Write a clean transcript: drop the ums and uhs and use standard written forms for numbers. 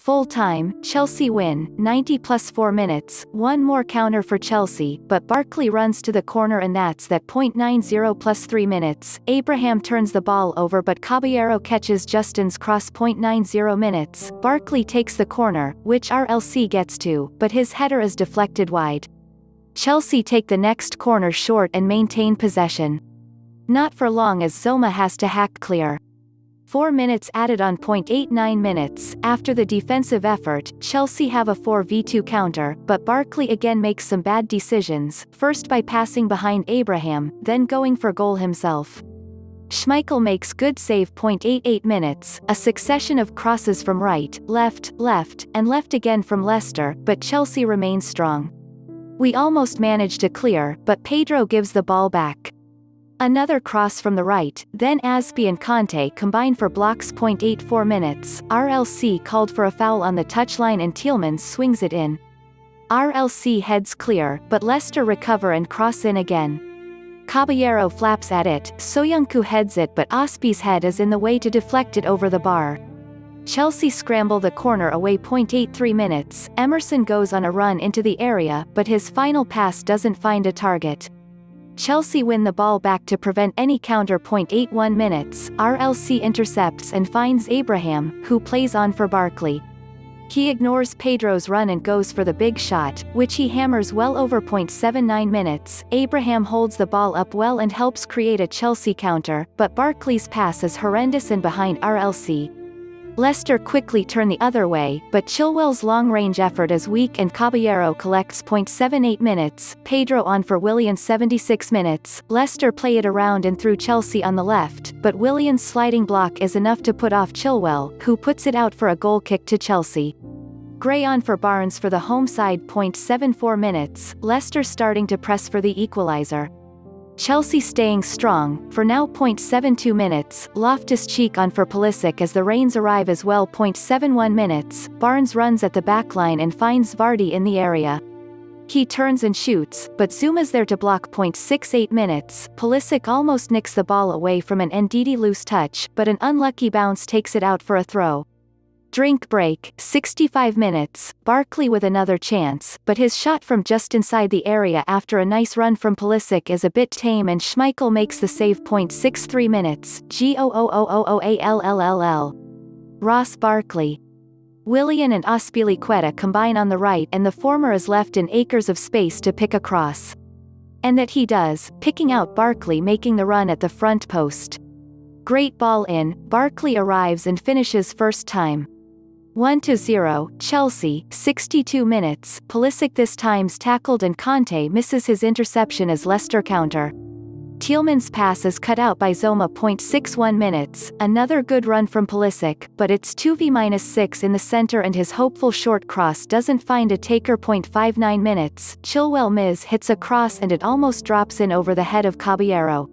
Full time, Chelsea win, 90 plus 4 minutes, one more counter for Chelsea, but Barkley runs to the corner and that's that. 90 plus 3 minutes, Abraham turns the ball over but Caballero catches Justin's cross. 90 minutes, Barkley takes the corner, which RLC gets to, but his header is deflected wide. Chelsea take the next corner short and maintain possession. Not for long as Zouma has to hack clear. 4 minutes added on. 89 minutes, after the defensive effort, Chelsea have a 4v2 counter, but Barkley again makes some bad decisions, first by passing behind Abraham, then going for goal himself. Schmeichel makes good save. 88 minutes, a succession of crosses from right, left, and left again from Leicester, but Chelsea remains strong. We almost manage to clear, but Pedro gives the ball back. Another cross from the right, then Azpi and Kante combine for blocks. 84 minutes, RLC called for a foul on the touchline and Tielemans swings it in. RLC heads clear, but Leicester recover and cross in again. Caballero flaps at it, Soyuncu heads it but Azpi's head is in the way to deflect it over the bar. Chelsea scramble the corner away. 83 minutes, Emerson goes on a run into the area but his final pass doesn't find a target. Chelsea win the ball back to prevent any counter. 81 minutes, RLC intercepts and finds Abraham, who plays on for Barkley. He ignores Pedro's run and goes for the big shot, which he hammers well over. 79 minutes, Abraham holds the ball up well and helps create a Chelsea counter, but Barkley's pass is horrendous and behind RLC. Leicester quickly turn the other way, but Chilwell's long-range effort is weak and Caballero collects. 78 minutes, Pedro on for Willian. 76 minutes, Leicester play it around and through Chelsea on the left, but Willian's sliding block is enough to put off Chilwell, who puts it out for a goal kick to Chelsea. Gray on for Barnes for the home side. 74 minutes, Leicester starting to press for the equalizer. Chelsea staying strong, for now. 72 minutes, Loftus-Cheek on for Pulisic as the rains arrive as well. 71 minutes, Barnes runs at the backline and finds Vardy in the area. He turns and shoots, but Zouma's there to block. 68 minutes, Pulisic almost nicks the ball away from an Ndidi loose touch, but an unlucky bounce takes it out for a throw. Drink break, 65 minutes, Barkley with another chance, but his shot from just inside the area after a nice run from Pulisic is a bit tame and Schmeichel makes the save. 63 minutes, GOOOOALLL. Ross Barkley. Willian and Azpilicueta combine on the right and the former is left in acres of space to pick a cross. And that he does, picking out Barkley making the run at the front post. Great ball in, Barkley arrives and finishes first time. 1-0, Chelsea. 62 minutes, Pulisic this time's tackled and Kante misses his interception as Leicester counter. Tielemans' pass is cut out by Zouma. 61 minutes, another good run from Pulisic, but it's 2v-6 in the center and his hopeful short cross doesn't find a taker. 59 minutes, Chilwell hits a cross and it almost drops in over the head of Caballero.